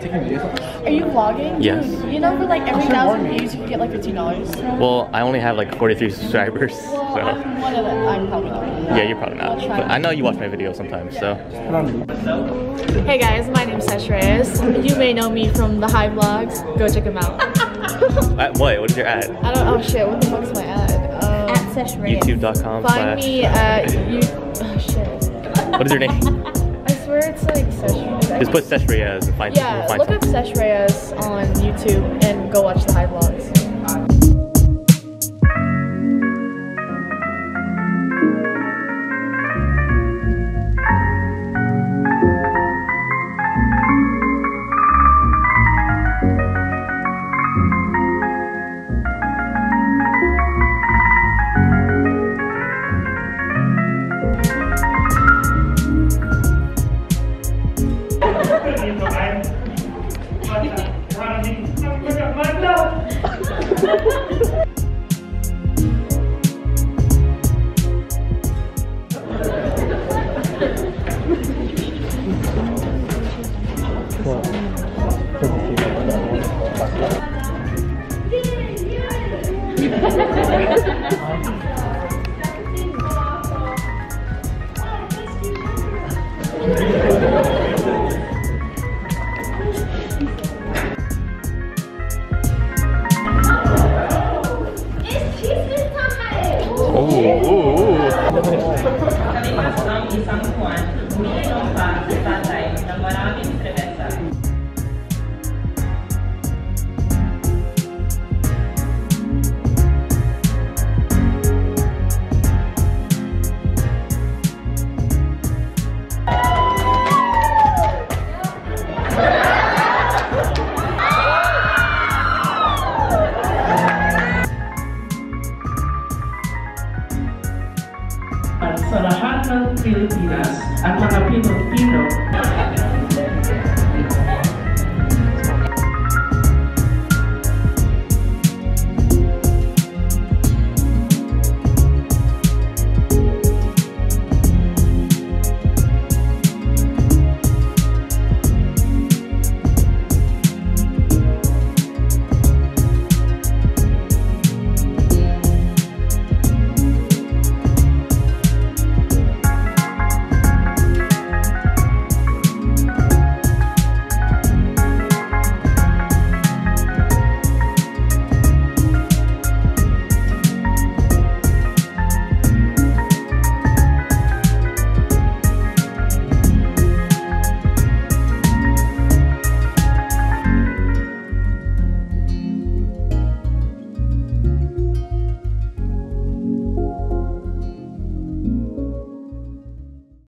taking videos? Are you vlogging? Yes. Dude, you know, for like every 1,000 views, you can get like $15. Well, I only have like 43 subscribers. Well, So. I'm one of them. I'm probably not. Yeah, you're probably not. But I know you watch my videos sometimes, so. Hey guys, my name's Sesh Reyes. You may know me from the High Vlogs. Go check them out. What? What is your ad? I don't. Oh shit! What the fuck is my ad? At Sesh Reyes. YouTube.com. Find me at you. Oh shit. What is your name? I swear it's like Sesh Reyes. Just put Sesh Reyes and find. Yeah, find look up Sesh Reyes on YouTube and go watch the High Vlogs.